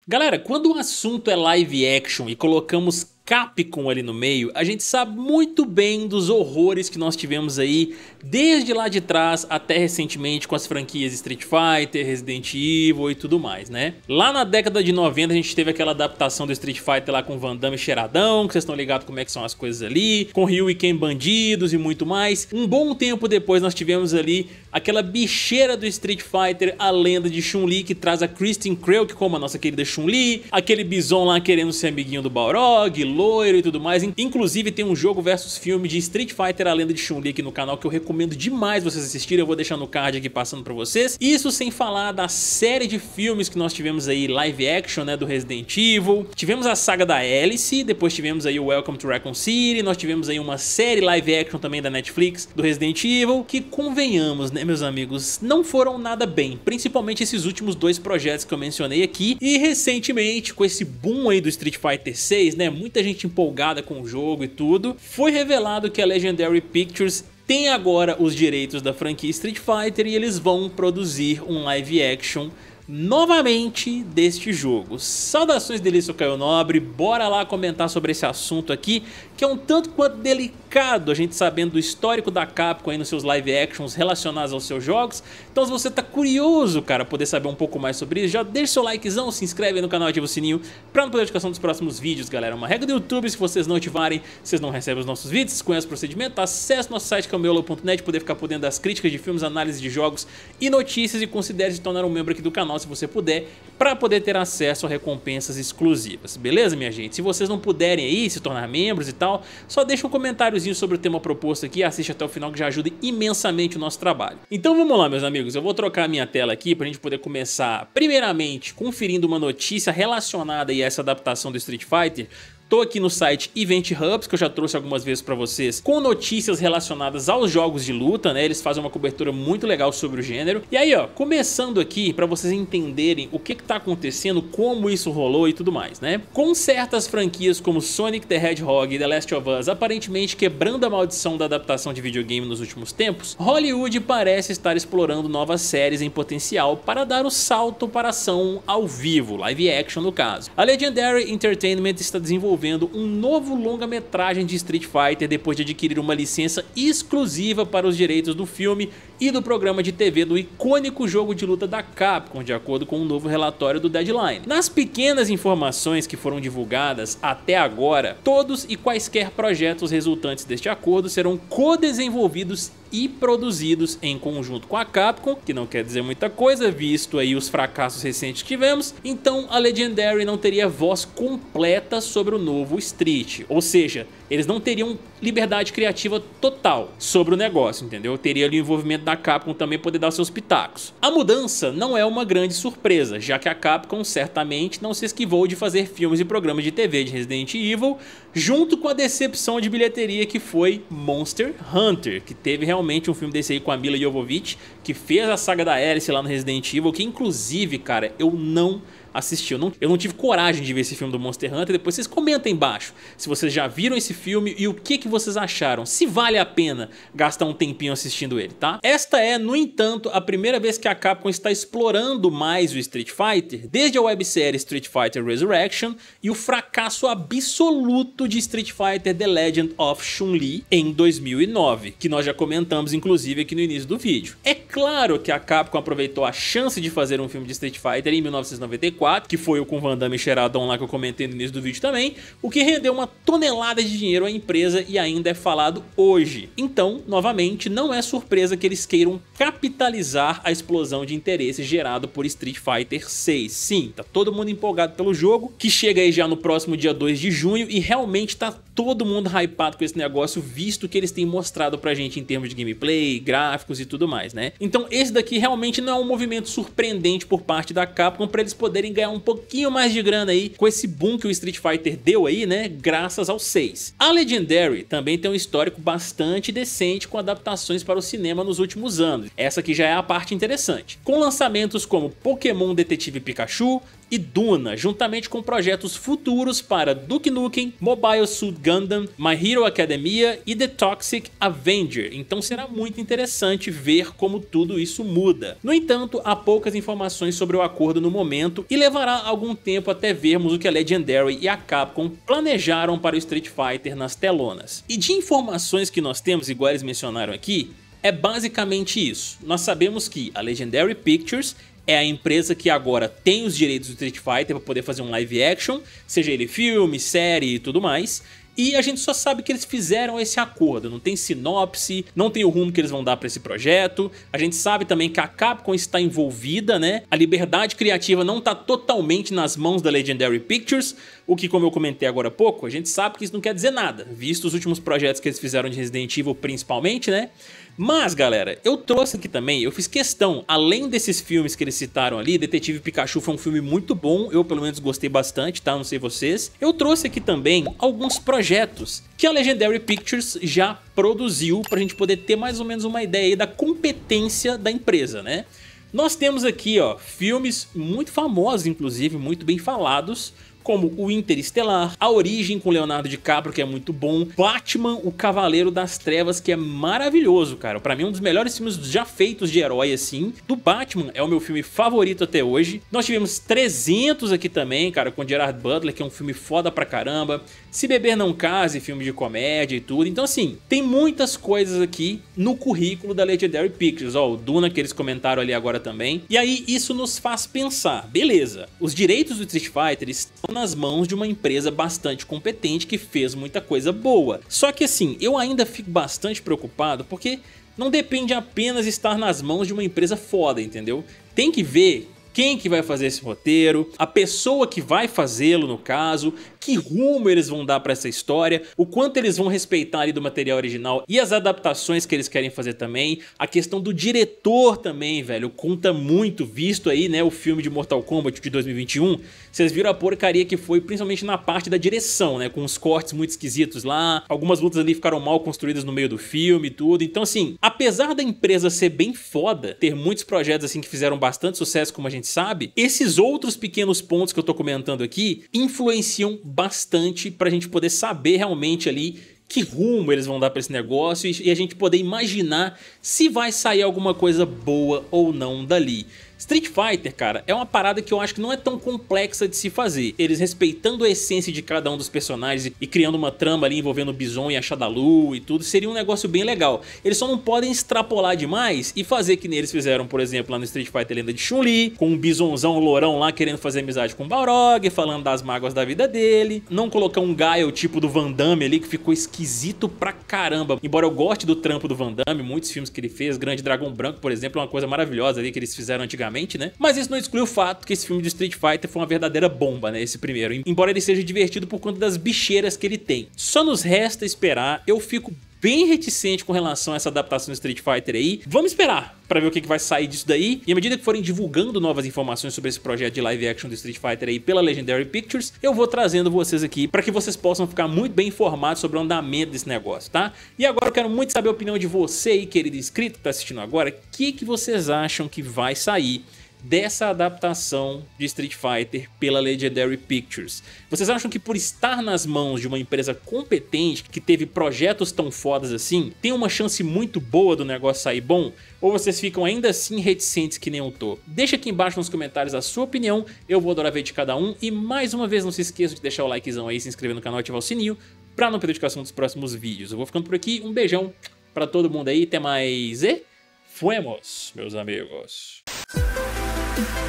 Galera, quando o assunto é live action e colocamos Capcom ali no meio, a gente sabe muito bem dos horrores que nós tivemos aí desde lá de trás até recentemente com as franquias Street Fighter, Resident Evil e tudo mais, né? Lá na década de 90 a gente teve aquela adaptação do Street Fighter lá com Van Damme cheiradão, que vocês estão ligados como é que são as coisas ali, com Ryu e Ken bandidos e muito mais. Um bom tempo depois nós tivemos ali aquela bicheira do Street Fighter, a lenda de Chun-Li, que traz a Kristen Kreuk como a nossa querida Chun-Li, aquele Bison lá querendo ser amiguinho do Balrog, loiro e tudo mais. Inclusive tem um jogo versus filme de Street Fighter, a lenda de Chun-Li aqui no canal, que eu recomendo demais vocês assistirem, eu vou deixar no card aqui passando pra vocês. Isso sem falar da série de filmes que nós tivemos aí, live action, né, do Resident Evil. Tivemos a saga da Alice, depois tivemos aí o Welcome to Raccoon City, nós tivemos aí uma série live action também da Netflix do Resident Evil, que convenhamos, né, meus amigos, não foram nada bem, principalmente esses últimos dois projetos que eu mencionei aqui. E recentemente, com esse boom aí do Street Fighter 6, né, muita gente empolgada com o jogo e tudo, foi revelado que a Legendary Pictures tem agora os direitos da franquia Street Fighter e eles vão produzir um live action novamente deste jogo. Saudações delícia, Caio Nobre, bora lá comentar sobre esse assunto aqui, que é um tanto quanto delicado, a gente sabendo do histórico da Capcom aí nos seus live actions relacionados aos seus jogos. Então se você tá curioso, cara, poder saber um pouco mais sobre isso, já deixa seu likezão, se inscreve aí no canal, ativa o sininho pra não perder a notificação dos próximos vídeos, galera. Uma regra do YouTube, se vocês não ativarem, vocês não recebem os nossos vídeos, conhece o procedimento, acesse nosso site cameulo.net, poder ficar por dentro das críticas de filmes, análise de jogos e notícias, e considere se tornar um membro aqui do canal se você puder, para poder ter acesso a recompensas exclusivas, beleza, minha gente? Se vocês não puderem aí se tornar membros e tal, só deixa um comentáriozinho sobre o tema proposto aqui, assiste até o final que já ajuda imensamente o nosso trabalho. Então vamos lá, meus amigos, eu vou trocar a minha tela aqui pra gente poder começar, primeiramente, conferindo uma notícia relacionada aí a essa adaptação do Street Fighter. Tô aqui no site Event Hubs, que eu já trouxe algumas vezes pra vocês, com notícias relacionadas aos jogos de luta, né? Eles fazem uma cobertura muito legal sobre o gênero. E aí, ó, começando aqui pra vocês entenderem o que tá acontecendo, como isso rolou e tudo mais, né? Com certas franquias como Sonic the Hedgehog e The Last of Us aparentemente quebrando a maldição da adaptação de videogame nos últimos tempos, Hollywood parece estar explorando novas séries em potencial para dar o salto para ação ao vivo, live action no caso. A Legendary Entertainment está desenvolvendo um novo longa-metragem de Street Fighter depois de adquirir uma licença exclusiva para os direitos do filme e do programa de TV do icônico jogo de luta da Capcom, de acordo com um novo relatório do Deadline. Nas pequenas informações que foram divulgadas até agora, todos e quaisquer projetos resultantes deste acordo serão co-desenvolvidos e produzidos em conjunto com a Capcom, que não quer dizer muita coisa, visto aí os fracassos recentes que tivemos. Então a Legendary não teria voz completa sobre o novo Street, ou seja, eles não teriam liberdade criativa total sobre o negócio, entendeu? Teria ali o envolvimento da Capcom também poder dar seus pitacos. A mudança não é uma grande surpresa, já que a Capcom certamente não se esquivou de fazer filmes e programas de TV de Resident Evil, junto com a decepção de bilheteria que foi Monster Hunter, que teve realmente um filme desse aí com a Milla Jovovich, que fez a saga da Alice lá no Resident Evil, que inclusive, cara, eu não assisti, eu não tive coragem de ver esse filme do Monster Hunter. Depois vocês comentem embaixo se vocês já viram esse filme e o que vocês acharam, se vale a pena gastar um tempinho assistindo ele, tá? Esta é, no entanto, a primeira vez que a Capcom está explorando mais o Street Fighter, desde a websérie Street Fighter Resurrection e o fracasso absoluto de Street Fighter The Legend of Chun-Li em 2009, que nós já comentamos inclusive aqui no início do vídeo. É claro que a Capcom aproveitou a chance de fazer um filme de Street Fighter em 1994, que foi o com Van Damme cheiradão lá que eu comentei no início do vídeo também, o que rendeu uma tonelada de dinheiro à empresa e ainda é falado hoje. Então, novamente, não é surpresa que eles queiram capitalizar a explosão de interesse gerado por Street Fighter 6. Sim, tá todo mundo empolgado pelo jogo, que chega aí já no próximo dia 2 de junho e realmente tá todo mundo hypado com esse negócio, visto que eles têm mostrado pra gente em termos de gameplay, gráficos e tudo mais, né? Então esse daqui realmente não é um movimento surpreendente por parte da Capcom pra eles poderem ganhar um pouquinho mais de grana aí com esse boom que o Street Fighter deu aí, né? Graças ao 6. A Legendary também tem um histórico bastante decente com adaptações para o cinema nos últimos anos. Essa aqui já é a parte interessante. Com lançamentos como Pokémon Detetive Pikachu, e Duna, juntamente com projetos futuros para Duke Nukem, Mobile Suit Gundam, My Hero Academia e The Toxic Avenger, então será muito interessante ver como tudo isso muda. No entanto, há poucas informações sobre o acordo no momento e levará algum tempo até vermos o que a Legendary e a Capcom planejaram para o Street Fighter nas telonas. E de informações que nós temos, igual eles mencionaram aqui, é basicamente isso. Nós sabemos que a Legendary Pictures é a empresa que agora tem os direitos do Street Fighter para poder fazer um live action, seja ele filme, série e tudo mais. E a gente só sabe que eles fizeram esse acordo, não tem sinopse, não tem o rumo que eles vão dar para esse projeto. A gente sabe também que a Capcom está envolvida, né? A liberdade criativa não está totalmente nas mãos da Legendary Pictures, o que, como eu comentei agora há pouco, a gente sabe que isso não quer dizer nada, visto os últimos projetos que eles fizeram de Resident Evil principalmente, né? Mas, galera, eu trouxe aqui também, eu fiz questão, além desses filmes que eles citaram ali, Detetive Pikachu foi um filme muito bom, eu pelo menos gostei bastante, tá? Não sei vocês. Eu trouxe aqui também alguns projetos que a Legendary Pictures já produziu pra gente poder ter mais ou menos uma ideia aí da competência da empresa, né? Nós temos aqui, ó, filmes muito famosos, inclusive, muito bem falados, como o Interestelar, A Origem com Leonardo DiCaprio, que é muito bom, Batman, o Cavaleiro das Trevas, que é maravilhoso, cara. Pra mim, um dos melhores filmes já feitos de herói, assim. Do Batman, é o meu filme favorito até hoje. Nós tivemos 300 aqui também, cara, com Gerard Butler, que é um filme foda pra caramba. Se Beber Não Case, filme de comédia e tudo. Então, assim, tem muitas coisas aqui no currículo da Legendary Pictures. Ó, o Duna, que eles comentaram ali agora também. E aí, isso nos faz pensar, beleza, os direitos do Street Fighter estão nas mãos de uma empresa bastante competente que fez muita coisa boa. Só que assim, eu ainda fico bastante preocupado porque não depende apenas estar nas mãos de uma empresa foda, entendeu? Tem que ver quem que vai fazer esse roteiro, a pessoa que vai fazê-lo no caso, que rumo eles vão dar pra essa história, o quanto eles vão respeitar ali do material original e as adaptações que eles querem fazer também. A questão do diretor também, velho, conta muito, visto aí, né, o filme de Mortal Kombat de 2021, vocês viram a porcaria que foi, principalmente na parte da direção, né, com os cortes muito esquisitos lá, algumas lutas ali ficaram mal construídas no meio do filme e tudo. Então assim, apesar da empresa ser bem foda, ter muitos projetos assim que fizeram bastante sucesso, como a gente sabe, esses outros pequenos pontos que eu tô comentando aqui influenciam bastante pra gente poder saber realmente ali que rumo eles vão dar pra esse negócio e a gente poder imaginar se vai sair alguma coisa boa ou não dali. Street Fighter, cara, é uma parada que eu acho que não é tão complexa de se fazer. Eles respeitando a essência de cada um dos personagens e criando uma trama ali envolvendo o Bison e a Shadalu e tudo, seria um negócio bem legal. Eles só não podem extrapolar demais e fazer que nem eles fizeram, por exemplo, lá no Street Fighter Lenda de Chun-Li, com um Bisonzão lourão lá querendo fazer amizade com o Balrog, falando das mágoas da vida dele. Não colocar um Gaio tipo do Van Damme ali, que ficou esquisito pra caramba. Embora eu goste do trampo do Van Damme, muitos filmes que ele fez, Grande Dragão Branco, por exemplo, é uma coisa maravilhosa ali que eles fizeram antigamente, né? Mas isso não exclui o fato que esse filme de Street Fighter foi uma verdadeira bomba, né? Esse primeiro. Embora ele seja divertido por conta das bicheiras que ele tem. Só nos resta esperar. Eu fico bem reticente com relação a essa adaptação do Street Fighter aí. Vamos esperar pra ver o que vai sair disso daí. E à medida que forem divulgando novas informações sobre esse projeto de live action do Street Fighter aí pela Legendary Pictures, eu vou trazendo vocês aqui pra que vocês possam ficar muito bem informados sobre o andamento desse negócio, tá? E agora eu quero muito saber a opinião de você aí, querido inscrito que tá assistindo agora. O que vocês acham que vai sair dessa adaptação de Street Fighter pela Legendary Pictures? Vocês acham que por estar nas mãos de uma empresa competente, que teve projetos tão fodas assim, tem uma chance muito boa do negócio sair bom? Ou vocês ficam ainda assim reticentes que nem eu tô? Deixa aqui embaixo nos comentários a sua opinião, eu vou adorar ver de cada um. E mais uma vez, não se esqueça de deixar o likezão aí, se inscrever no canal e ativar o sininho pra não perder notificação dos próximos vídeos. Eu vou ficando por aqui, um beijão pra todo mundo aí, até mais e fuemos, meus amigos.